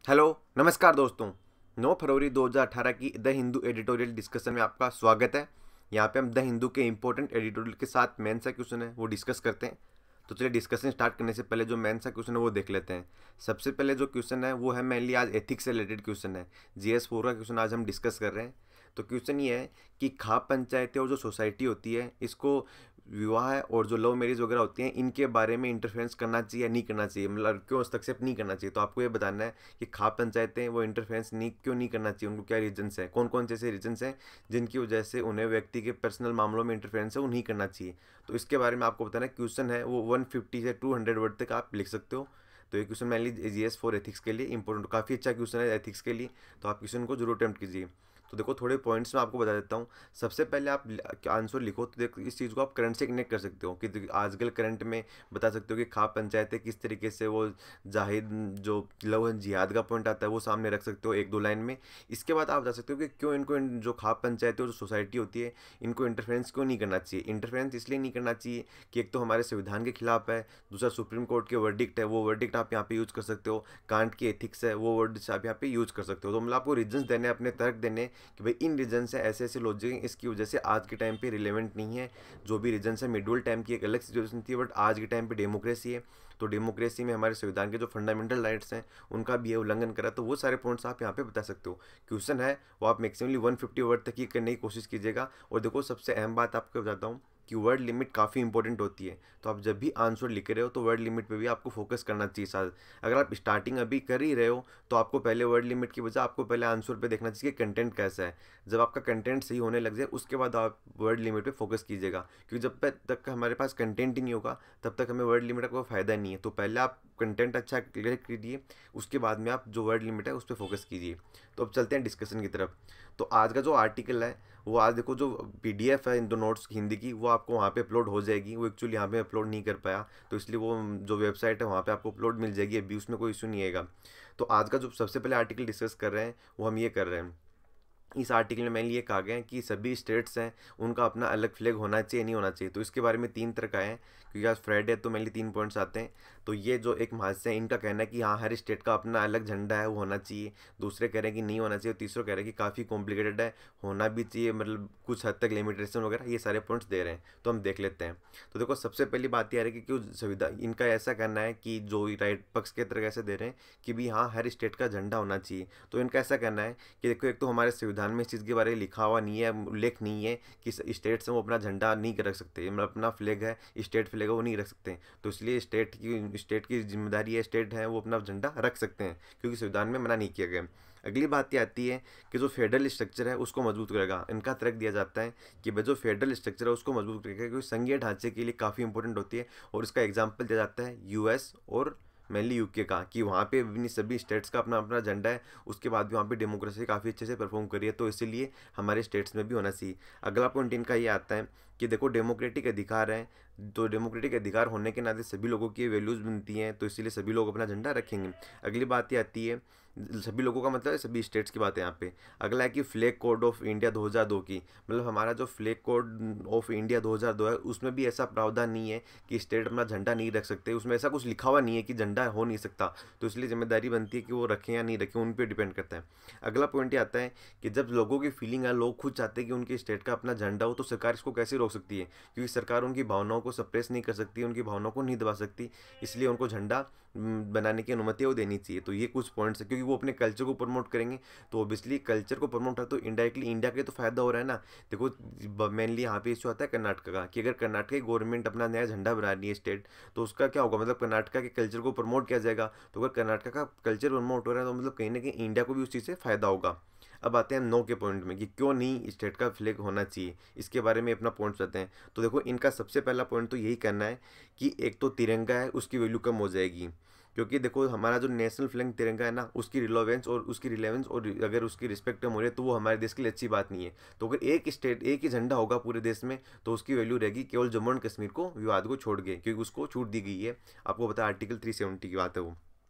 Hello नमस्कार दोस्तों। 9 फरवरी 2018 की द हिंदू एडिटोरियल डिस्कशन में आपका स्वागत है। यहाँ पे हम द हिंदू के इंपॉर्टेंट एडिटोरियल के साथ मेन सा क्वेश्चन है वो डिस्कस करते हैं। तो चलिए डिस्कशन स्टार्ट करने से पहले जो मेन सा क्वेश्चन है वो देख लेते हैं। सबसे पहले जो क्वेश्चन है वो है मेनली आज एथिक्स से रिलेटेड क्वेश्चन है। GS4 का क्वेश्चन आज हम डिस्कस कर रहे हैं। तो क्वेश्चन ये है कि खाप पंचायतें और जो सोसाइटी होती है इसको विवाह और जो लव मैरिज वगैरह होती हैं इनके बारे में इंटरफेरेंस करना चाहिए या नहीं करना चाहिए, मतलब क्यों हस्तक्षेप नहीं करना चाहिए। तो आपको ये बताना है कि खाप पंचायतें वो इंटरफेरेंस नहीं क्यों नहीं करना चाहिए, उनको क्या रीजंस है, कौन कौन से ऐसे रीजंस हैं जिनकी वजह से उन्हें व्यक्ति के पर्सनल मामलों में इंटरफेरेंस है वो नहीं करना चाहिए। तो इसके बारे में आपको बताना है। क्वेश्चन है वो 150 से 200 वर्ड तक आप लिख सकते हो। तो ये क्वेश्चन मेनली GS4 एथिक्स के लिए इंपॉर्टेंट, काफ़ी अच्छा क्वेश्चन है एथिक्स के लिए। तो आप क्वेश्चन को जरूर अटेम्प्ट कीजिए। तो देखो थोड़े पॉइंट्स मैं आपको बता देता हूँ। सबसे पहले आप आंसर लिखो। तो देखो इस चीज़ को आप करंट से कनेक्ट कर सकते हो कि आजकल करंट में बता सकते हो कि खाप पंचायतें किस तरीके से वो जाहिद जो लव जिहाद का पॉइंट आता है वो सामने रख सकते हो एक दो लाइन में। इसके बाद आप बता सकते हो कि क्यों इनको जो खाप पंचायतें और जो सोसाइटी होती है इनको इंटरफेरेंस क्यों नहीं करना चाहिए। इंटरफेरेंस इसलिए नहीं करना चाहिए कि एक तो हमारे संविधान के खिलाफ है, दूसरा सुप्रीम कोर्ट के वर्डिक्ट है, वो वर्डिक्ट आप यहाँ पे यूज़ कर सकते हो, कांट की एथिक्स है वो वर्ड आप यहाँ पे यूज़ कर सकते हो। तो मतलब आपको रीजंस देने, अपने तर्क देने कि भाई इन रीजन से ऐसे ऐसे लॉजिक हैं, इसकी वजह से आज के टाइम पे रिलेवेंट नहीं है। जो भी रीजन है मिडल टाइम की एक अलग सिचुएशन थी, बट आज के टाइम पे डेमोक्रेसी है। तो डेमोक्रेसी में हमारे संविधान के जो फंडामेंटल राइट्स हैं उनका भी उल्लंघन करा। तो वो सारे पॉइंट्स आप यहाँ पे बता सकते हो। क्वेश्चन है वो आप मैक्सिमली 150 वर्ड तक ही करने की कोशिश कीजिएगा। और देखो सबसे अहम बात आपको बताता हूँ कि वर्ड लिमिट काफ़ी इंपॉर्टेंट होती है। तो आप जब भी आंसर लिख रहे हो तो वर्ड लिमिट पे भी आपको फोकस करना चाहिए साथ। अगर आप स्टार्टिंग अभी कर ही रहे हो तो आपको पहले वर्ड लिमिट की बजाय आपको पहले आंसर पे देखना चाहिए कि कंटेंट कैसा है। जब आपका कंटेंट सही होने लग जाए उसके बाद आप वर्ड लिमिट पे फोकस कीजिएगा, क्योंकि जब तक हमारे पास कंटेंट ही नहीं होगा तब तक हमें वर्ड लिमिट का कोई फ़ायदा नहीं है। तो पहले आप कंटेंट अच्छा क्लियर कीजिए, उसके बाद में आप जो वर्ड लिमिट है उस पर फोकस कीजिए। तो अब चलते हैं डिस्कशन की तरफ। तो आज का जो आर्टिकल है वो आज देखो जो PDF है इन दो नोट्स हिंदी की वो आपको वहाँ पे अपलोड हो जाएगी। वो एक्चुअली यहाँ पे अपलोड नहीं कर पाया तो इसलिए वो जो वेबसाइट है वहाँ पे आपको अपलोड मिल जाएगी, अभी उसमें कोई इशू नहीं आएगा। तो आज का जो सबसे पहले आर्टिकल डिस्कस कर रहे हैं वो हम ये कर रहे हैं। इस आर्टिकल में मैंने ये कहा गया है कि सभी स्टेट्स हैं उनका अपना अलग फ्लैग होना चाहिए नहीं होना चाहिए। तो इसके बारे में 3 तरह का है, क्योंकि आज फ्राइडे तो मेनली 3 पॉइंट्स आते हैं। तो ये जो एक महाशय है इनका कहना है कि हाँ हर स्टेट का अपना अलग झंडा है वो होना चाहिए। दूसरे कह रहे हैं कि नहीं होना चाहिए। तीसरे कह रहे हैं कि काफ़ी कॉम्प्लिकेटेड है, होना भी चाहिए, मतलब कुछ हद तक लिमिटेशन वगैरह, ये सारे पॉइंट्स दे रहे हैं। तो हम देख लेते हैं। तो देखो सबसे पहली बात यह है कि क्यों संविधान इनका ऐसा कहना है कि जो राइट पक्ष के तरह ऐसे दे रहे हैं कि भी हाँ हर स्टेट का झंडा होना चाहिए। तो इनका ऐसा कहना है कि देखो एक तो हमारे संविधान में इस चीज़ के बारे में लिखा हुआ नहीं है, उल्लेख नहीं है कि स्टेट्स हैं वो अपना झंडा नहीं रख सकते, मतलब अपना फ्लैग है स्टेट फ्लैग है वो नहीं रख सकते। तो इसलिए स्टेट की जिम्मेदारी है, स्टेट है वो अपना झंडा रख सकते हैं क्योंकि संविधान में मना नहीं किया गया। अगली बात ये आती है कि जो फेडरल स्ट्रक्चर है उसको मजबूत करेगा। इनका तर्क दिया जाता है कि भाई जो फेडरल स्ट्रक्चर है उसको मजबूत करेगा क्योंकि संघीय ढांचे के लिए काफ़ी इंपॉर्टेंट होती है। और इसका एग्जाम्पल दिया जाता है US और मेनली UK का, कि वहाँ पे भी सभी स्टेट्स का अपना अपना एजेंडा है, उसके बाद भी वहाँ पे डेमोक्रेसी काफ़ी अच्छे से परफॉर्म करी है। तो इसीलिए हमारे स्टेट्स में भी होना चाहिए। अगला पॉइंट इनका ये आता है कि देखो डेमोक्रेटिक अधिकार है, तो डेमोक्रेटिक अधिकार होने के नाते सभी लोगों की वैल्यूज़ बनती हैं, तो इसीलिए सभी लोग अपना झंडा रखेंगे। अगली बात ये आती है, सभी लोगों का मतलब है सभी स्टेट्स की बात है यहाँ पे। अगला है कि फ्लैग कोड ऑफ इंडिया 2002 की, मतलब हमारा जो फ्लैग कोड ऑफ इंडिया 2002 है उसमें भी ऐसा प्रावधान नहीं है कि स्टेट अपना झंडा नहीं रख सकते, उसमें ऐसा कुछ लिखा हुआ नहीं है कि झंडा हो नहीं सकता। तो इसलिए जिम्मेदारी बनती है कि वो रखें या नहीं रखें, उन पर डिपेंड करता है। अगला पॉइंट ये आता है कि जब लोगों की फीलिंग है, लोग खुद चाहते हैं कि उनके स्टेट का अपना झंडा हो, तो सरकार इसको कैसे रोक सकती है, क्योंकि सरकार उनकी भावनाओं को सप्रेस नहीं कर सकती, उनकी भावनाओं को नहीं दबा सकती। इसलिए उनको झंडा बनाने की अनुमति वो देनी चाहिए। तो ये कुछ पॉइंट्स है, क्योंकि वो अपने कल्चर को प्रमोट करेंगे। तो ऑब्वियसली कल्चर को प्रमोट है तो इनडायरेक्टली इंडिया के तो फायदा हो रहा है ना। देखो मेनली यहाँ पे इशू आता है कर्नाटक का, कि अगर कर्नाटक की गवर्नमेंट अपना नया झंडा बना रही है स्टेट, तो उसका क्या होगा, मतलब कर्नाटक के कल्चर को प्रमोट किया जाएगा। तो अगर कर्नाटक का कल्चर प्रमोट हो रहा है तो मतलब कहीं ना कहीं इंडिया को भी उस चीज़ से फायदा होगा। अब आते हैं नो के पॉइंट में कि क्यों नहीं स्टेट का फ्लैग होना चाहिए, इसके बारे में अपना पॉइंट बताते हैं। तो देखो इनका सबसे पहला पॉइंट तो यही कहना है कि एक तो तिरंगा है उसकी वैल्यू कम हो जाएगी, क्योंकि देखो हमारा जो नेशनल फ्लैग तिरंगा है ना उसकी रिलेवेंस और अगर उसकी रिस्पेक्ट कम हो रही है तो वो हमारे देश के लिए अच्छी बात नहीं है। तो अगर एक स्टेट एक ही झंडा होगा पूरे देश में तो उसकी वैल्यू रहेगी केवल जम्मू एंड कश्मीर को विवाद को छोड़ के, क्योंकि उसको छूट दी गई है। आपको पता है आर्टिकल 370 की बात है वो।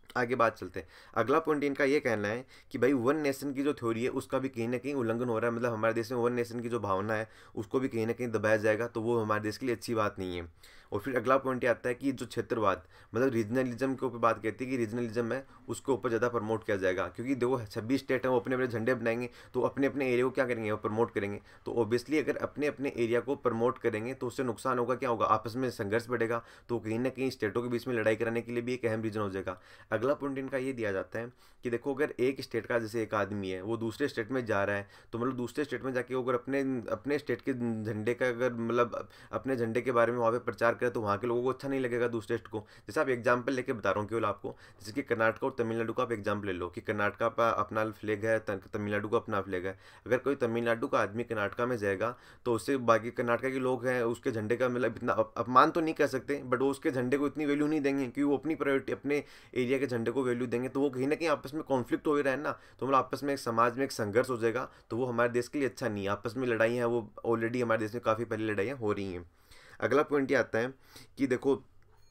आगे बात चलते हैं। अगला पॉइंट इनका ये कहना है कि भाई वन नेशन की जो थ्योरी है उसका भी कहीं ना कहीं उल्लंघन हो रहा है, मतलब हमारे देश में वन नेशन की जो भावना है उसको भी कहीं ना कहीं दबाया जाएगा, तो वो हमारे देश के लिए अच्छी बात नहीं है। और फिर अगला पॉइंट ये आता है कि जो क्षेत्रवाद मतलब रीजनलिज्म के ऊपर बात कहती है कि रीजनलिज्म है उसके ऊपर ज़्यादा प्रमोट किया जाएगा, क्योंकि देखो 26 स्टेट हैं वो अपने अपने झंडे बनाएंगे तो अपने अपने एरिया को क्या करेंगे, वो प्रमोट करेंगे। तो ऑब्वियसली अगर अपने अपने एरिया को प्रमोट करेंगे तो उससे नुकसान होगा, क्या होगा, आपस में संघर्ष बढ़ेगा, तो कहीं ना कहीं स्टेटों के बीच में लड़ाई कराने के लिए भी एक अहम रीजन हो जाएगा। अगला पॉइंट इनका ये दिया जाता है कि देखो अगर एक स्टेट का जैसे एक आदमी है वो दूसरे स्टेट में जा रहा है, तो मतलब दूसरे स्टेट में जाके अगर अपने अपने स्टेट के झंडे का अगर मतलब अपने झंडे के बारे में वहाँ पे प्रचार करे तो वहाँ के लोगों को अच्छा नहीं लगेगा दूसरे स्टेट को। जैसे आप एग्जाम्पल लेके बता रहा हूँ केवल आपको, जैसे कि कर्नाटक और तमिलनाडु का आप एग्जाम्पल ले लो कि कर्नाटक का अपना फ्लैग है, तमिलनाडु का अपना फ्लैग है। अगर कोई तमिलनाडु का आदमी कर्नाटक में जाएगा तो उससे बाकी कर्नाटक के लोग हैं उसके झंडे का मतलब इतना अपमान तो नहीं कर सकते, बट वो उसके झंडे को इतनी वैल्यू नहीं देंगे क्योंकि वो अपनी प्रायोरिटी अपने एरिया के झंडे को वैल्यू देंगे, तो वो कहीं ना कहीं आपस में कॉन्फ्लिक्ट हो ही रहा है ना, तो मतलब आपस में एक समाज में एक संघर्ष हो जाएगा, तो वो हमारे देश के लिए अच्छा नहीं है। आपस में लड़ाइयाँ हैं वो ऑलरेडी हमारे देश में काफ़ी पहले लड़ाइयाँ हो रही हैं। अगला पॉइंट ये आता है कि देखो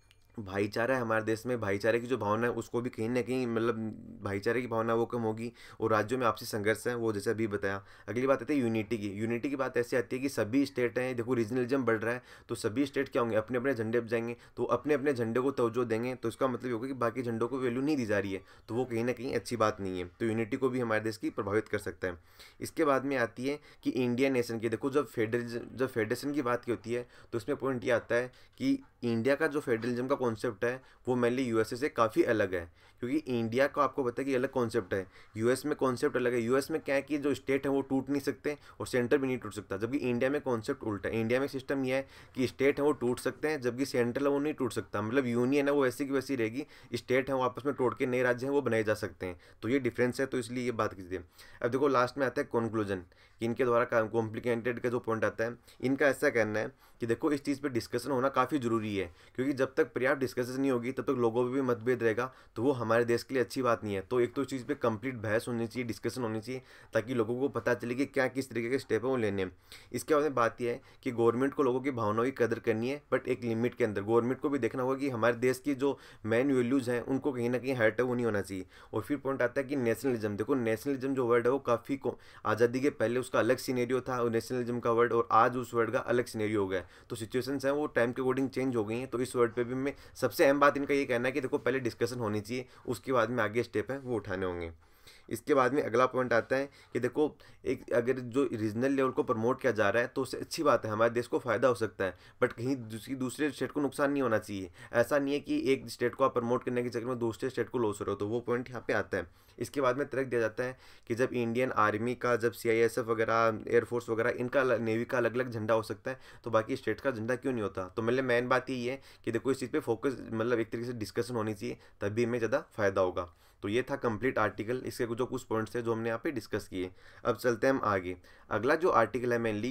भाईचारा है हमारे देश में, भाईचारे की जो भावना है उसको भी कहीं ना कहीं मतलब भाईचारे की भावना वो कम होगी, और राज्यों में आपसी संघर्ष है वो जैसे अभी बताया। अगली बात आती है यूनिटी की। यूनिटी की बात ऐसी आती है कि सभी स्टेट हैं, देखो रीजनलिज्म बढ़ रहा है तो सभी स्टेट क्या होंगे, अपने अपने झंडे बजाएंगे, तो अपने अपने झंडे को तवज्जो देंगे, तो इसका मतलब होगा कि बाकी झंडों को वैल्यू नहीं दी जा रही है, तो वो कहीं ना कहीं अच्छी बात नहीं है, तो यूनिटी को भी हमारे देश की प्रभावित कर सकता है। इसके बाद में आती है कि इंडिया नेशन की, देखो जब फेडरेशन की बात की होती है तो उसमें पॉइंट ये आता है कि इंडिया का जो फेडरलिज्म का कॉन्सेप्ट है वो मेनली यूएसए से काफ़ी अलग है, क्योंकि इंडिया को आपको पता है कि अलग कॉन्सेप्ट है, यूएस में कॉन्सेप्ट अलग है। यूएस में क्या है कि जो स्टेट है वो टूट नहीं सकते और सेंटर भी नहीं टूट सकता, जबकि इंडिया में कॉन्सेप्ट उल्टा है। इंडिया में सिस्टम यह है कि स्टेट है वो टूट सकते हैं जबकि सेंट्रल है वो नहीं टूट सकता, मतलब यूनियन है वो ऐसी की वैसी रहेगी, स्टेट है वो आपस में तोड़ के नए राज्य हैं वो बनाए जा सकते हैं, तो ये डिफरेंस है, तो इसलिए ये बात कीजिए। अब देखो लास्ट में आता है कंक्लूजन, कि इनके द्वारा कॉम्प्लिकेटेड का जो पॉइंट आता है, इनका ऐसा कहना है कि देखो इस चीज़ पे डिस्कशन होना काफ़ी ज़रूरी है, क्योंकि जब तक पर्याप्त डिस्कशन नहीं होगी तब तक लोगों में भी मतभेद रहेगा, तो वो हमारे देश के लिए अच्छी बात नहीं है। तो एक तो इस चीज़ पे कंप्लीट बहस होनी चाहिए, डिस्कशन होनी चाहिए, ताकि लोगों को पता चले कि क्या किस तरीके के स्टेप है वो लेने हैं। इसके बाद में बात यह है कि गवर्नमेंट को लोगों की भावनाओं की कदर करनी है, बट एक लिमिट के अंदर। गवर्नमेंट को भी देखना होगा कि हमारे देश की जो मेन वैल्यूज़ हैं उनको कहीं ना कहीं हर्ट है वो नहीं होना चाहिए। और फिर पॉइंट आता है कि नेशनलिज्म, देखो नेशनलिज्म जो वर्ड है वो काफ़ी आज़ादी के पहले उसका अलग सीनेरियो था और नेशनलिज्म का वर्ड, और आज उस वर्ड का अलग सीनेरियो हो गया है, तो सिचुएशंस हैं वो टाइम के अकॉर्डिंग चेंज हो गई हैं। तो इस वर्ड पे भी मैं सबसे अहम बात इनका ये कहना है कि देखो पहले डिस्कशन होनी चाहिए, उसके बाद में आगे स्टेप है वो उठाने होंगे। इसके बाद में अगला पॉइंट आता है कि देखो एक अगर जो रीजनल लेवल को प्रमोट किया जा रहा है तो उससे अच्छी बात है, हमारे देश को फ़ायदा हो सकता है, बट कहीं दूसरे स्टेट को नुकसान नहीं होना चाहिए। ऐसा नहीं है कि एक स्टेट को आप प्रमोट करने के चक्कर में दूसरे स्टेट को लॉस हो रहे हो, तो वो पॉइंट यहाँ पे आता है। इसके बाद में तर्क दिया जाता है कि जब इंडियन आर्मी का, जब सीआईएसएफ वगैरह, एयरफोर्स वगैरह, इनका नेवी का अलग अलग झंडा हो सकता है तो बाकी स्टेट का झंडा क्यों नहीं होता। तो मतलब मेन बात यही है कि देखो इस चीज़ पे फोकस मतलब एक तरीके से डिस्कशन होनी चाहिए, तभी हमें ज़्यादा फायदा होगा। तो ये था कंप्लीट आर्टिकल, इसके जो कुछ पॉइंट्स थे जो हमने यहाँ पे डिस्कस किए। अब चलते हैं हम आगे। अगला जो आर्टिकल है मेनली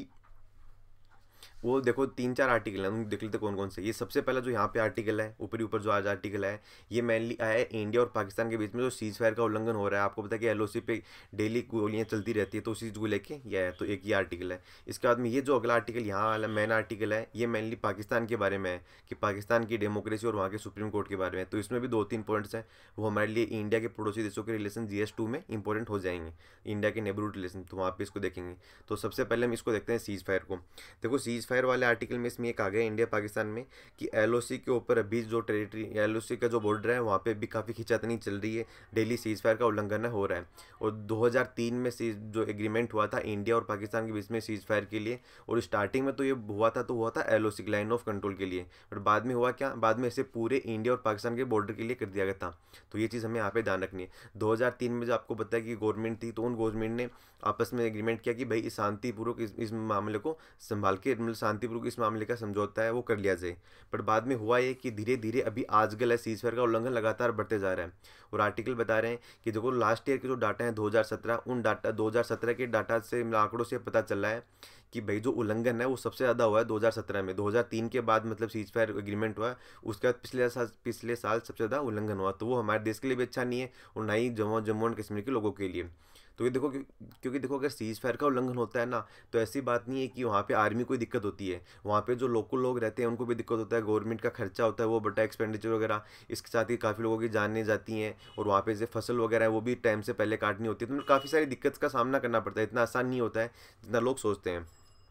वो देखो 3-4 आर्टिकल हैं, उन देख लेते कौन कौन से। ये सबसे पहला जो यहाँ पे आर्टिकल है ऊपरी ऊपर जो आज आर्टिकल है, ये मेनली आया है इंडिया और पाकिस्तान के बीच में जो सीज फायर का उल्लंघन हो रहा है। आपको पता है कि एलओसी पे डेली गोलियाँ चलती रहती है, तो उस चीज़ को लेके ये है, तो एक ये आर्टिकल है। इसके बाद में ये जो अगला आर्टिकल यहाँ वाला मेन आर्टिकल है, ये मेनली पाकिस्तान के बारे में है कि पाकिस्तान की डेमोक्रेसी और वहाँ के सुप्रीम कोर्ट के बारे में, तो इसमें भी 2-3 पॉइंट्स हैं वो हमारे लिए इंडिया के पड़ोसी देशों के रिलेशन GS2 में इंपॉर्टेंट हो जाएंगे, इंडिया के नेबरहुड रिलेशन, तो वहाँ पे इसको देखेंगे। तो सबसे पहले हम इसको देखते हैं सीज फायर को। देखो सीज फायर वाले आर्टिकल में इसमें एक आ गया इंडिया पाकिस्तान में कि एलओसी के ऊपर अभी जो टेरिटरी एलओसी का जो बॉर्डर है वहाँ पे भी काफ़ी खींचातानी चल रही है, डेली सीज फायर का उल्लंघन हो रहा है। और 2003 में जो एग्रीमेंट हुआ था इंडिया और पाकिस्तान के बीच में सीज फायर के लिए, और स्टार्टिंग में तो ये हुआ था एलओसी लाइन ऑफ कंट्रोल के लिए, और बाद में हुआ क्या, बाद में इसे पूरे इंडिया और पाकिस्तान के बॉर्डर के लिए कर दिया गया था। तो ये चीज़ हमें यहाँ पे ध्यान रखनी है। 2003 में जो आपको पता है कि गवर्नमेंट थी, तो उन गवर्नमेंट ने आपस में एग्रीमेंट किया कि भाई शांतिपूर्वक इस मामले को संभाल के, मतलब शांतिपूर्वक इस मामले का समझौता है वो कर लिया जाए। पर बाद में हुआ ये कि धीरे धीरे अभी आजकल है सीज फायर का उल्लंघन लगातार बढ़ते जा रहा है। और आर्टिकल बता रहे हैं कि देखो लास्ट ईयर के जो डाटा है 2017, उन डाटा 2017 के डाटा से आंकड़ों से पता चल रहा है कि भाई जो उल्लंघन है वो सबसे ज़्यादा हुआ है 2017 में। 2003 के बाद मतलब सीज फायर एग्रीमेंट हुआ है, उसके बाद पिछले साल सबसे ज़्यादा उल्लंघन हुआ। तो वो हमारे देश के लिए भी अच्छा नहीं है और ना ही जम्मू एंड कश्मीर के लोगों के लिए। तो ये देखो क्योंकि देखो अगर सीज फायर का उल्लंघन होता है ना, तो ऐसी बात नहीं है कि वहाँ पे आर्मी को दिक्कत होती है, वहाँ पे जो लोकल लोग रहते हैं उनको भी दिक्कत होता है, गवर्नमेंट का खर्चा होता है वो बड़ा एक्सपेंडिचर वगैरह, इसके साथ ही काफ़ी लोगों की जानें जाती हैं, और वहाँ पे जैसे फसल वगैरह है वो भी टाइम से पहले काटनी होती है। तो काफ़ी सारी दिक्कत का सामना करना पड़ता है, इतना आसान नहीं होता है जितना लोग सोचते हैं।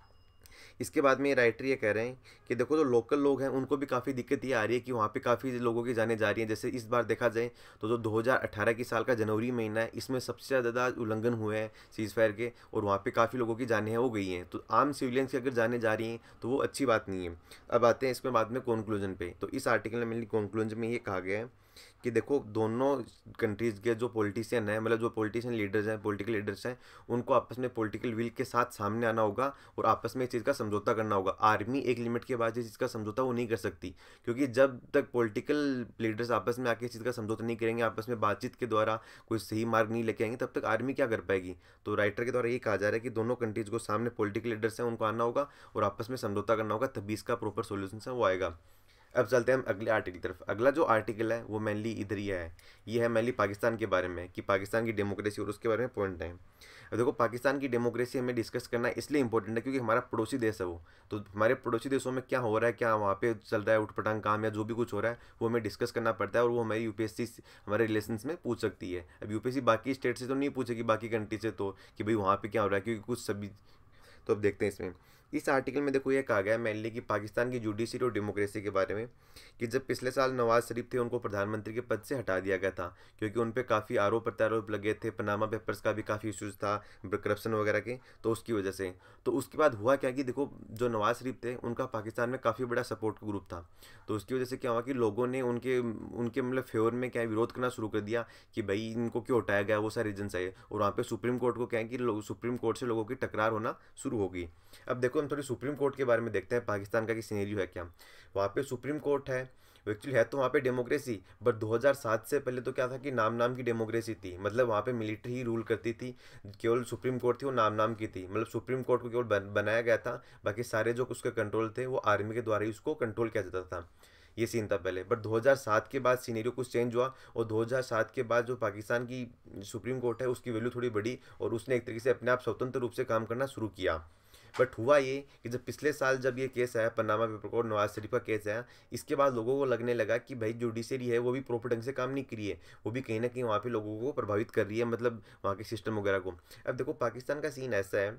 इसके बाद में राइटर ये कह रहे हैं कि देखो जो लोकल लोग हैं उनको भी काफ़ी दिक्कत ये आ रही है कि वहाँ पे काफ़ी लोगों की जाने जा रही हैं। जैसे इस बार देखा जाए तो जो 2018 की साल का जनवरी महीना है, इसमें सबसे ज़्यादा उल्लंघन हुए हैं सीज़ फायर के, और वहाँ पे काफ़ी लोगों की जानें हैं वो गई हैं। तो आम सिविलियंस की अगर जाने जा रही हैं तो वो अच्छी बात नहीं है। अब आते हैं इसमें बाद में कंक्लूजन पे। तो इस आर्टिकल में मेनली कंक्लूजन में ये कहा गया है कि देखो दोनों कंट्रीज़ के जो पॉलिटिशियन हैं, मतलब जो पॉलिटिशियन लीडर्स हैं, पॉलिटिकल लीडर्स हैं, उनको आपस में पॉलिटिकल विल के साथ सामने आना होगा और आपस में इस चीज़ का समझौता करना होगा। आर्मी एक लिमिट के बाद इस चीज़ का समझौता वो नहीं कर सकती, क्योंकि जब तक पॉलिटिकल लीडर्स आपस में आके इस चीज़ का समझौता नहीं करेंगे, आपस में बातचीत के द्वारा कोई सही मार्ग नहीं लेके आएंगे, तब तक आर्मी क्या कर पाएगी। तो राइटर के द्वारा ये कहा जा रहा है कि दोनों कंट्रीज़ को सामने पॉलिटिकल लीडर्स हैं उनको आना होगा और आपस में समझौता करना होगा, तभी इसका प्रॉपर सोल्यूशन है वो आएगा। अब चलते हैं हम अगले आर्टिकल की तरफ। अगला जो आर्टिकल है वो मेनली इधर ही है, ये है मेनली पाकिस्तान के बारे में, कि पाकिस्तान की डेमोक्रेसी और उसके बारे में पॉइंट है। अब देखो पाकिस्तान की डेमोक्रेसी हमें डिस्कस करना इसलिए इंपॉर्टेंट है क्योंकि हमारा पड़ोसी देश है वो। तो हमारे पड़ोसी देशों में क्या हो रहा है, क्या वहाँ पे चल रहा है उठपटांग काम या जो भी कुछ हो रहा है, वो हमें डिस्कस करना पड़ता है, और वो हमारी यूपीएससी हमारे रिलेशंस में पूछ सकती है। अब यूपीएससी बाकी स्टेट से तो नहीं पूछेगी, बाकी कंट्री से, तो कि भाई वहाँ पे क्या हो रहा है, क्योंकि कुछ सभी। तो अब देखते हैं इसमें इस आर्टिकल में देखो ये कहा गया है मेनली कि पाकिस्तान की जुडिशरी और डेमोक्रेसी के बारे में, कि जब पिछले साल नवाज शरीफ थे उनको प्रधानमंत्री के पद से हटा दिया गया था, क्योंकि उन पर काफ़ी आरोप प्रत्यारोप लगे थे, पनामा पेपर्स का भी काफ़ी इश्यूज था, करप्शन वगैरह के, तो उसकी वजह से। तो उसके बाद हुआ क्या कि देखो जो नवाज शरीफ थे उनका पाकिस्तान में काफ़ी बड़ा सपोर्ट ग्रुप था, तो उसकी वजह से क्या हुआ कि लोगों ने उनके उनके मतलब फेवर में क्या है विरोध करना शुरू कर दिया कि भाई इनको क्यों हटाया गया, वो सारे रीजन है। और वहाँ पे सुप्रीम कोर्ट को क्या है कि सुप्रीम कोर्ट से लोगों की टकरार होना शुरू होगी। अब देखो हम थोड़ी सुप्रीम कोर्ट के बारे में देखते हैं पाकिस्तान का कि सिनेरियो है क्या। वहाँ पे सुप्रीम कोर्ट है, एक्चुअली है तो वहाँ पे डेमोक्रेसी, बट 2007 से पहले तो क्या था कि नाम नाम की डेमोक्रेसी थी, मतलब वहाँ पे मिलिट्री ही रूल करती थी, केवल सुप्रीम कोर्ट थी वो नाम नाम की थी, मतलब सुप्रीम कोर्ट को केवल बनाया गया था, बाकी सारे जो उसके कंट्रोल थे वो आर्मी के द्वारा ही उसको कंट्रोल किया जाता था। ये सीन था पहले, बट 2007 के बाद सीनेरियो कुछ चेंज हुआ, और 2007 के बाद जो पाकिस्तान की सुप्रीम कोर्ट है उसकी वैल्यू थोड़ी बढ़ी, और उसने एक तरीके से अपने आप स्वतंत्र रूप से काम करना शुरू किया। बट हुआ ये कि जब पिछले साल जब ये केस आया पनामा पेपर को, नवाज शरीफ का केस आया, इसके बाद लोगों को लगने लगा कि भाई जुडिशरी है वो भी प्रॉपर ढंग से काम नहीं करी है, वो भी कहीं ना कहीं वहाँ पे लोगों को प्रभावित कर रही है, मतलब वहाँ के सिस्टम वगैरह को। अब देखो पाकिस्तान का सीन ऐसा है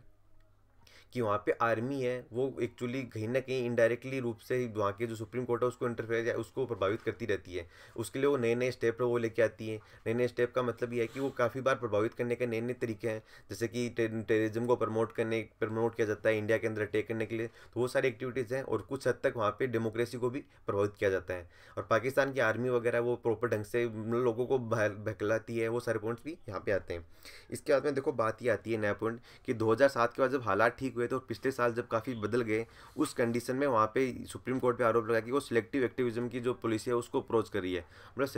कि वहाँ पे आर्मी है वो एक्चुअली कहीं ना कहीं इनडायरेक्टली रूप से ही वहाँ के जो सुप्रीम कोर्ट है उसको इंटरफेयर या उसको प्रभावित करती रहती है। उसके लिए वो नए नए स्टेप वो लेके आती है। नए नए स्टेप का मतलब ये है कि वो काफ़ी बार प्रभावित करने के नए नए तरीके हैं, जैसे कि टेररिज्म को प्रमोट किया जाता है इंडिया के अंदर अटैक करने के लिए, तो वो सारी एक्टिविटीज़ हैं, और कुछ हद तक वहाँ पर डेमोक्रेसी को भी प्रभावित किया जाता है। और पाकिस्तान की आर्मी वगैरह वो प्रॉपर ढंग से लोगों को बहलाती है, वो सारे पॉइंट्स भी यहाँ पे आते हैं। इसके बाद में देखो बात ये आती है नया पॉइंट कि 2007 के बाद जब हालात ठीक हुए तो पिछले साल जब काफ़ी बदल गए, उस कंडीशन में वहाँ पे सुप्रीम कोर्ट पे आरोप लगा कि वो सिलेक्टिव एक्टिविज्म की जो पॉलिसी है उसको अप्रोच कर रही है। मतलब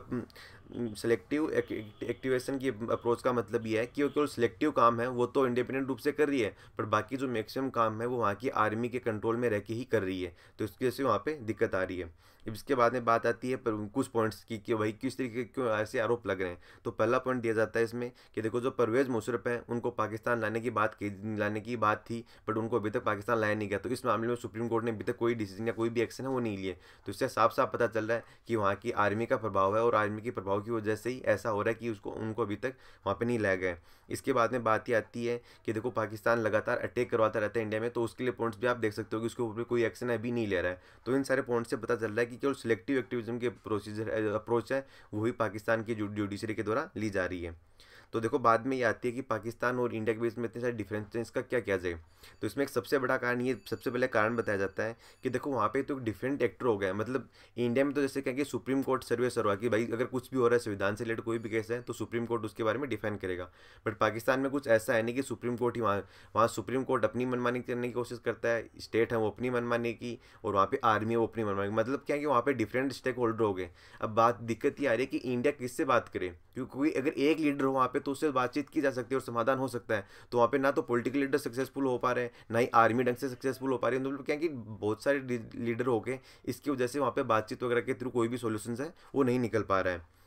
सिलेक्टिव एक्टिवेशन की अप्रोच का मतलब ये है कि वो केवल सिलेक्टिव काम है वो तो इंडिपेंडेंट रूप से कर रही है, पर बाकी जो मैक्सिमम काम है वो वहाँ की आर्मी के कंट्रोल में रह के ही कर रही है, तो इसकी वजह से वहाँ पे दिक्कत आ रही है। इसके बाद में बात आती है पर कुछ पॉइंट्स की कि भाई किस तरीके क्यों ऐसे आरोप लग रहे हैं। तो पहला पॉइंट दिया जाता है इसमें कि देखो जो परवेज़ मुशर्रफ हैं उनको पाकिस्तान लाने की बात थी, बट उनको अभी तक पाकिस्तान लाया नहीं गया, तो इस मामले में सुप्रीम कोर्ट ने अभी तक कोई डिसीजन या कोई भी एक्शन है वो नहीं लिए। तो इससे साफ साफ पता चल रहा है कि वहाँ की आर्मी का प्रभाव है, और आर्मी के प्रभाव की वजह से ही ऐसा हो रहा है कि उनको अभी तक वहाँ पर नहीं लाया गया। इसके बाद में बात ये आती है कि देखो पाकिस्तान लगातार अटैक करवाता रहता है इंडिया में, तो उसके लिए पॉइंट्स भी आप देख सकते हो कि उसके ऊपर कोई एक्शन अभी नहीं ले रहा है। तो इन सारे पॉइंट से पता चल रहा है कि केवल सिलेक्टिव एक्टिविज्म के अप्रोच है वही पाकिस्तान की जुडिशरी के द्वारा ली जा रही है। तो देखो बाद में ये आती है कि पाकिस्तान और इंडिया के बीच में इतने सारे डिफरेंस हैं, इसका क्या किया जाए। तो इसमें एक सबसे बड़ा कारण ये सबसे पहले कारण बताया जाता है कि देखो वहाँ पे तो डिफरेंट एक्टर हो गया, मतलब इंडिया में तो जैसे क्या कि सुप्रीम कोर्ट सर्वे सरवा कि भाई अगर कुछ भी हो रहा है संविधान से रिलेटेड कोई भी केस है तो सुप्रीम कोर्ट उसके बारे में डिफाइन करेगा। बट पाकिस्तान में कुछ ऐसा है नहीं कि सुप्रीम कोर्ट ही वहाँ सुप्रीम कोर्ट अपनी मनमानी करने की कोशिश करता है, स्टेट है वो अपनी मनमानी की, और वहाँ पे आर्मी है वो अपनी मनमानी, मतलब क्या है कि वहाँ पे डिफरेंट स्टेक होल्डर हो गए। अब बात दिक्कत ये आ रही है कि इंडिया किससे बात करे, क्योंकि अगर एक लीडर हो वहाँ पे पे तो उससे बातचीत की जा सकती है और समाधान हो सकता है। तो वहाँ पे ना तो पॉलिटिकल लीडर सक्सेसफुल हो पा रहे हैं, ना ही आर्मी ढंग से सक्सेसफुल हो पा रही है। तो क्या है कि बहुत सारे लीडर हो गए, इसकी वजह से वहाँ पे बातचीत वगैरह के थ्रू कोई भी सोल्यूशन है वो नहीं निकल पा रहा है।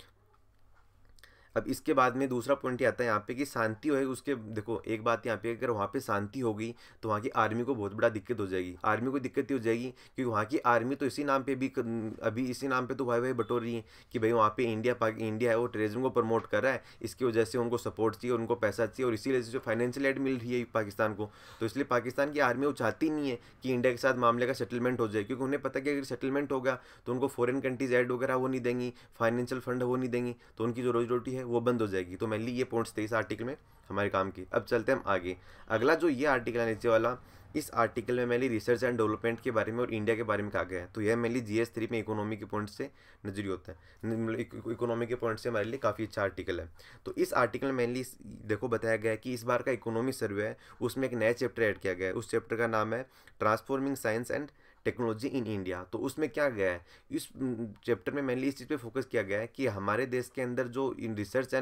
अब इसके बाद में दूसरा पॉइंट ये आता है यहाँ पे कि शांति होगी उसके, देखो एक बात यहाँ पे, अगर वहाँ पे शांति होगी तो वहाँ की आर्मी को बहुत बड़ा दिक्कत हो जाएगी। आर्मी को दिक्कत ही हो जाएगी क्योंकि वहाँ की आर्मी तो इसी नाम पे भी अभी इसी नाम पे तो भाई भाई बटोर रही है कि भाई वहाँ पे इंडिया है वो टेररिज्म को प्रमोट कर रहा है, इसकी वजह से उनको सपोर्ट चाहिए, उनको पैसा चाहिए, और इसीलिए जो फाइनेंशियल एड मिल रही है पाकिस्तान को, तो इसलिए पाकिस्तान की आर्मी वो चाहती नहीं है कि इंडिया के साथ मामले का सेटलमेंट हो जाए, क्योंकि उन्हें पता है कि अगर सेटलमेंट होगा तो उनको फॉरेन कंट्रीज एड वगैरह वो नहीं देंगी, फाइनेंशियल फंड वो नहीं देंगी, तो उनकी जो रोजी रोटी है वो बंद हो जाएगी। तो मेनली ये पॉइंट्स थे इस आर्टिकल में हमारे काम की। अब चलते हैं हम आगे। अगला जो ये आर्टिकल है नीचे वाला, इस आर्टिकल में मेनली रिसर्च एंड डेवलपमेंट के बारे में और इंडिया के बारे में कहा गया है। तो यह मेनली GS3 में इकोनॉमी के पॉइंट से नजरी होता है, इकोनॉमी के पॉइंट से हमारे लिए काफ़ी अच्छा आर्टिकल है। तो इस आर्टिकल में मेनली देखो बताया गया है कि इस बार का इकोनॉमी सर्वे है उसमें एक नया चैप्टर ऐड किया गया है। उस चैप्टर का नाम है transforming science and technology in India. तो उसमें क्या गया है, इस चैप्टर में मेनली इस चीज़ पे फोकस किया गया है कि हमारे देश के अंदर जो इन रिसर्च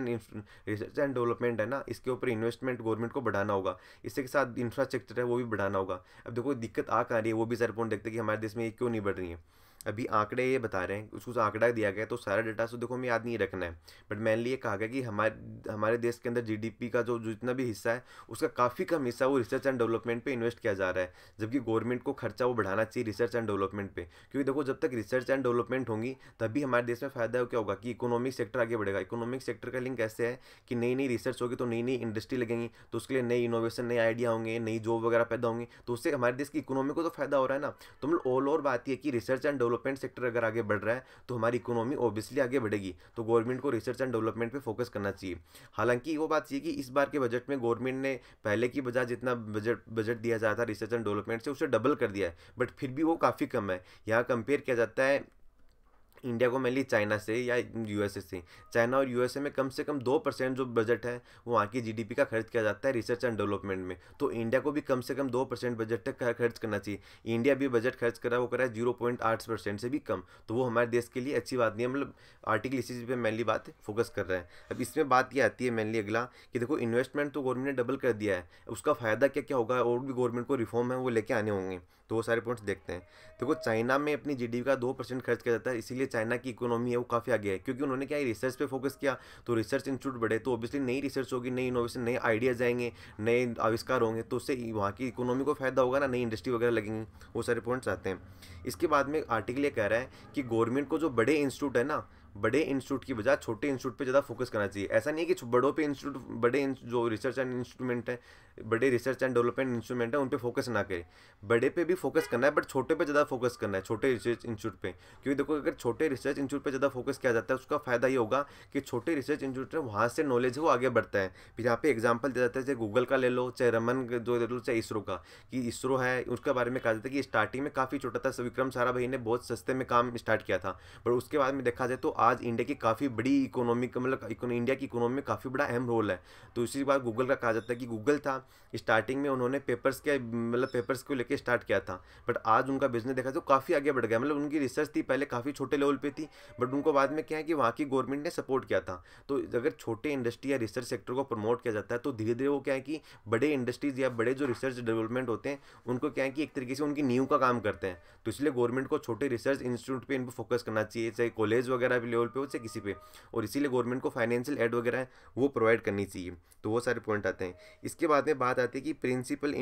एंड डेवलपमेंट है ना, इसके ऊपर इन्वेस्टमेंट गवर्नमेंट को बढ़ाना होगा, इसके साथ इंफ्रास्ट्रक्चर है वो भी बढ़ाना होगा। अब देखो दिक्कत आ कहाँ रही है, वो भी सारे पॉइंट देखते हैं कि हमारे देश में ये क्यों नहीं बढ़ रही है। अभी आंकड़े ये बता रहे हैं, उसको आंकड़ा दिया गया है तो सारा डेटा तो देखो हमें याद नहीं रखना है, बट मेनली ये कहा गया कि हमारे देश के अंदर GDP का जो जितना भी हिस्सा है उसका काफ़ी कम हिस्सा वो रिसर्च एंड डेवलपमेंट पे इन्वेस्ट किया जा रहा है, जबकि गवर्नमेंट को खर्चा वो बढ़ाना चाहिए रिसर्च एंड डेवलपमेंट पे। क्योंकि देखो जब तक रिसर्च एंड डेवलपमेंट होंगी तभी हमारे देश में फ़ायदा क्या होगा कि इकोनॉमिक सेक्टर आगे बढ़ेगा। इकोनॉमिक सेक्टर का लिंक ऐसे है कि नई नई रिसर्च होगी तो नई नई इंडस्ट्री लगेंगी, तो उसके लिए नई इनोवेशन, नए आइडिया होंगे, नई जॉब वगैरह पैदा होंगी, तो उससे हमारे देश की इकोनॉमी को तो फायदा हो रहा है ना। तो मतलब ऑल ओवर बात यह कि रिसर्च एंड डेवलपमेंट सेक्टर अगर आगे बढ़ रहा है तो हमारी इकोनॉमी ऑब्वियसली आगे बढ़ेगी। तो गवर्नमेंट को रिसर्च एंड डेवलपमेंट पे फोकस करना चाहिए। हालांकि वो बात ये कि इस बार के बजट में गवर्नमेंट ने पहले की बजाय जितना बजट दिया जाता था रिसर्च एंड डेवलपमेंट से उसे डबल कर दिया है, बट फिर भी वो काफ़ी कम है। यहाँ कंपेयर किया जाता है इंडिया को मेनली चाइना से या USA से। चाइना और USA में कम से कम 2% जो बजट है वो वहाँ की GDP का खर्च किया जाता है रिसर्च एंड डेवलपमेंट में। तो इंडिया को भी कम से कम 2% बजट तक खर्च करना चाहिए। इंडिया भी बजट खर्च कर रहा है, वो कर रहा है 0.8% से भी कम, तो वो हमारे देश के लिए अच्छी बात नहीं है। मतलब आर्टिकल इसी चीज़ पर मेनली बात फोकस कर रहा है। अब इसमें बात ये आती है मेनली अगला कि देखो इन्वेस्टमेंट तो गवर्नमेंट ने डबल कर दिया है, उसका फ़ायदा क्या क्या होगा, और भी गवर्नमेंट को रिफॉर्म है वो लेके आने होंगे। तो वो सारे पॉइंट्स देखते हैं। देखो चाइना में अपनी GDP का 2% खर्च किया जाता है, इसीलिए चाइना की इकोनॉमी है वो काफ़ी आगे है, क्योंकि उन्होंने क्या है रिसर्च पे फोकस किया। तो रिसर्च इंस्टीट्यूट बढ़े तो ऑब्वियसली नई रिसर्च होगी, नई इनोवेशन, नए आइडियाज़ आएंगे, नए आविष्कार होंगे, तो उससे वहाँ की इकोनॉमी को फायदा होगा ना, नई इंडस्ट्री वगैरह लगेंगी। वो सारे पॉइंट्स आते हैं। इसके बाद में आर्टिकल ये कह रहा है कि गवर्नमेंट को जो बड़े इंस्टीट्यूट है ना, बड़े इंस्टीट्यूट की बजाय छोटे इंस्टीट्यूट पे ज़्यादा फोकस करना चाहिए। ऐसा नहीं है कि बड़ों पे इंस्टीट्यूट, जो रिसर्च एंड इंस्ट्रूमेंट है, बड़े रिसर्च एंड डेवलपमेंट इंस्ट्रूमेंट है उन पे फोकस ना करें, बड़े पे भी फोकस करना है, बट छोटे पे ज़्यादा फोकस करना है, छोटे रिसर्च इंस्टीट्यूट पे। क्योंकि देखो अगर छोटे रिसर्च इंस्टीट्यूट पे ज़्यादा फोकस किया जाता है उसका फायदा ये होगा कि छोटे रिसर्च इंस्टीट्यूट है वहाँ से नॉलेज है वो आगे बढ़ता है। फिर यहाँ पे एग्जाम्पल दिया जाता है, चाहे गूगल का ले लो, चाहे रमन जो ले लो, चाहे इसरो का, कि इसरो है उसके बारे में कहा जाता है कि स्टार्टिंग में काफ़ी छोटा था, विक्रम साराभाई ने बहुत सस्ते में काम स्टार्ट किया था, बट उसके बाद में देखा जाए तो आज इंडिया की काफ़ी बड़ी इकोनॉमिक, मतलब इंडिया की इकोनॉमी में काफ़ी बड़ा अहम रोल है। तो इसी बात गूगल का कहा जाता है कि गूगल था स्टार्टिंग में उन्होंने पेपर्स के, मतलब पेपर्स को लेकर स्टार्ट किया था, बट आज उनका बिजनेस देखा तो काफ़ी आगे बढ़ गया। मतलब उनकी रिसर्च थी पहले काफ़ी छोटे लेवल पे थी, बट उनको बाद में क्या है कि वहाँ की गवर्नमेंट ने सपोर्ट किया था। तो अगर छोटे इंडस्ट्री या रिसर्च सेक्टर को प्रमोट किया जाता है तो धीरे धीरे वो क्या है कि बड़े इंडस्ट्रीज या बड़े जो रिसर्च डेवलपमेंट होते हैं उनको क्या है कि एक तरीके से उनकी नींव का काम करते हैं। तो इसलिए गवर्नमेंट को छोटे रिसर्च इंस्टीट्यूट पे इन पर फोकस करना चाहिए, चाहे कॉलेज वगैरह भी लेवल पे हो, चाहे किसी पे, और इसीलिए गवर्नमेंट को फाइनेंशियल एड वगैरह है वो प्रोवाइड करनी चाहिए। तो वो सारे पॉइंट आते हैं। इसके बाद में बात आती है कि प्रिंसिपल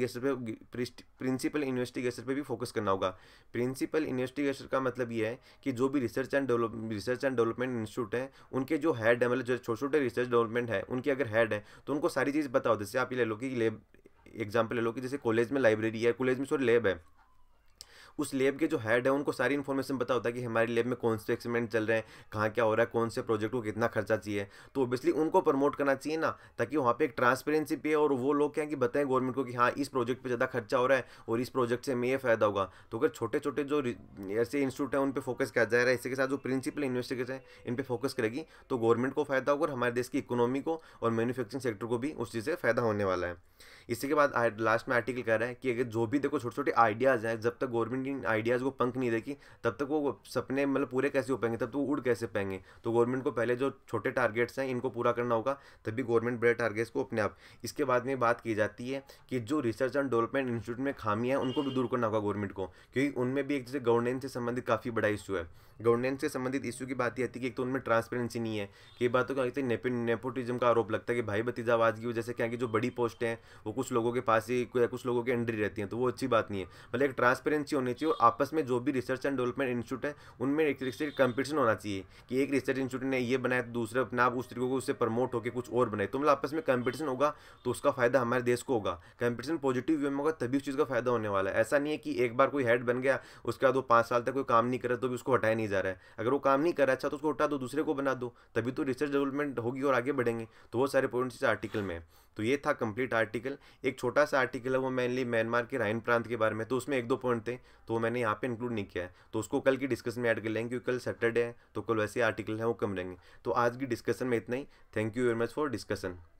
इन्वेस्टिगेशन पे भी फोकस करना होगा। प्रिंसिपल इन्वेस्टिगेशन का मतलब ये है कि जो भी रिसर्च एंड डेवलपमेंट इंस्टीट्यूट है उनके जो हेड है, मतलब जो छोटे छोटे रिसर्च डेवलपमेंट है उनके अगर हेड है तो उनको सारी चीज़ पता हो। जैसे आप ये ले लो कि लैब एग्जाम्पल ले लो कि जैसे कॉलेज में लाइब्रेरी है, कॉलेज में सॉरी लैब है, उस लैब के जो हेड है उनको सारी इन्फॉर्मेशन पता होता है कि हमारी लैब में कौन से एक्सपेरिमेंट चल रहे हैं, कहाँ क्या हो रहा है, कौन से प्रोजेक्ट को कितना खर्चा चाहिए। तो ऑब्वियसली उनको प्रमोट करना चाहिए ना, ताकि वहाँ पे एक ट्रांसपेरेंसी पे और वो लोग क्या है कि बताएं गवर्नमेंट को कि हाँ इस प्रोजेक्ट पे ज़्यादा खर्चा हो रहा है और इस प्रोजेक्ट से हमें ये फ़ायदा होगा। तो अगर छोटे छोटे जो ऐसे इंस्टीट्यूट हैं उन पर फोकस किया जा रहा है, इसी के साथ जो प्रिंसिपल इन्वेस्टिगेशन है इन पर फोकस करेगी तो गवर्नमेंट को फ़ायदा होगा और हमारे देश की इकोनॉमी को और मैन्युफैक्चरिंग सेक्टर को भी उस चीज़ से फ़ायदा होने वाला है। इसी के बाद लास्ट में आर्टिकल कह रहा है कि अगर जो भी देखो छोटे छोटे आइडियाज़ हैं, जब तक गवर्नमेंट गवर्नमेंट इन आइडियाज़ को पंख नहीं देगी तब तक वो सपने मतलब पूरे कैसे हो पाएंगे, तब तो वो उड़ कैसे पाएंगे। तो गवर्नमेंट को पहले जो छोटे टारगेट्स हैं इनको पूरा करना होगा, तभी गवर्नमेंट बड़े टारगेट्स को अपने आप। इसके बाद में बात की जाती है कि जो रिसर्च एंड डेवलपमेंट इंस्टीट्यूट में खामियां हैं उनको भी दूर करना होगा गवर्नमेंट को, क्योंकि उनमें भी एक जैसे गवर्नेंस से संबंधित काफ़ी बड़ा इशू है। गवर्नेंस से संबंधित इशू की बात ये आती है कि एक तो उनमें ट्रांसपेरेंसी नहीं है। कई बातों का नेपोटिज्म का आरोप लगता है कि भाई भतीजावाद की वजह से क्या कि जो बड़ी पोस्ट हैं वो कुछ लोगों के पास ही या कुछ लोगों के अंडर ही रहती हैं, तो वो अच्छी बात नहीं है। मतलब एक ट्रांसपेरेंसी होनी चाहिए, और आपस में जो भी रिसर्च एंड डेवलपमेंट इंस्टीट्यूट है उनमें एक तरीके से कंपटीशन होना चाहिए कि एक रिसर्च इंस्टीट्यूट ने ये बनाया तो दूसरे अपने आप उस तरीके को उससे प्रमोट होकर कुछ और बनाए, तो मतलब आपस में कंपटीशन होगा तो उसका फायदा हमारे देश को होगा। कंपटीशन पॉजिटिव वे में होगा तभी उस चीज़ का फायदा होने वाला है। ऐसा नहीं है कि एक बार कोई हेड बन गया उसके बाद वो 5 साल तक कोई काम नहीं करे तो भी उसको हटाया नहीं जा रहा है। अगर वो काम नहीं कर रहा अच्छा तो उसको हटा दो, दूसरे को बना दो, तभी तो रिसर्च डेवलपमेंट होगी और आगे बढ़ेंगे। तो वो सारे पॉइंट्स इस आर्टिकल में। तो ये था कंप्लीट आर्टिकल। एक छोटा सा आर्टिकल है वो मेनली म्यांमार के राइन प्रांत के बारे में, तो उसमें 1-2 पॉइंट थे तो वो मैंने यहाँ पे इंक्लूड नहीं किया है, तो उसको कल की डिस्कशन में ऐड कर लेंगे क्योंकि कल सैटरडे है तो कल वैसे आर्टिकल है वो कम रहेंगे। तो आज की डिस्कशन में इतना ही। Thank you very much for discussion.